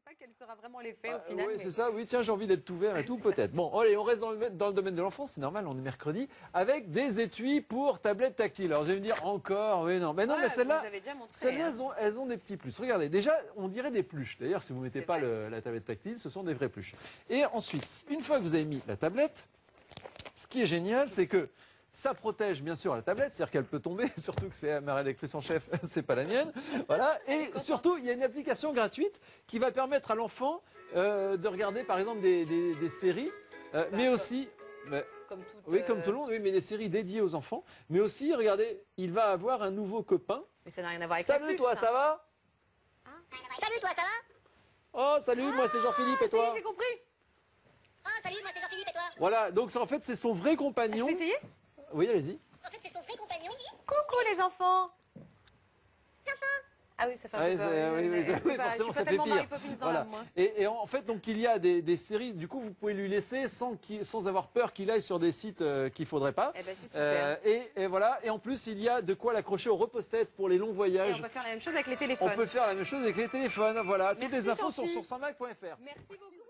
pas quel sera vraiment l'effet au final. Oui, mais... c'est ça, oui, tiens, j'ai envie d'être tout vert et tout, peut-être. Bon, allez, on reste dans le domaine de l'enfance, c'est normal, on est mercredi, avec des étuis pour tablettes tactiles. Alors, vous allez me dire, encore, oui, non, mais non, mais celles-là, elles ont des petits plus. Regardez, déjà, on dirait des pluches. D'ailleurs, si vous ne mettez pas la tablette tactile, ce sont des vraies pluches. Et ensuite, une fois que vous avez mis la tablette, ce qui est génial, c'est que ça protège bien sûr la tablette, c'est-à-dire qu'elle peut tomber, surtout que c'est ma rédactrice en chef, c'est pas la mienne. Voilà. Et surtout, il y a une application gratuite qui va permettre à l'enfant de regarder par exemple des séries, mais aussi... comme tout le monde, oui, mais des séries dédiées aux enfants. Mais aussi, regardez, il va avoir un nouveau copain. Mais ça n'a rien à voir avec Salut la pluche, toi, ça va? Salut toi, ça va? Oh, salut, moi c'est Jean-Philippe et toi? J'ai compris. Oh, salut, moi c'est Jean-Philippe et toi? Voilà, donc en fait c'est son vrai compagnon. Je peux essayer? Oui, allez-y. En fait, c'est son vrai compagnon. Coucou les enfants. Ah oui, ça fait un peu peur. Oui, forcément, ça fait pire. Voilà. Moi. Et en fait, donc, il y a des séries, du coup, vous pouvez lui laisser sans avoir peur qu'il aille sur des sites qu'il ne faudrait pas. Eh ben, c'est super. Et voilà. Et en plus, il y a de quoi l'accrocher au repose-tête pour les longs voyages. Et on peut faire la même chose avec les téléphones. On peut faire la même chose avec les téléphones. Voilà. Toutes les infos Jean-Philippe. sur sourcemag.fr. Merci beaucoup.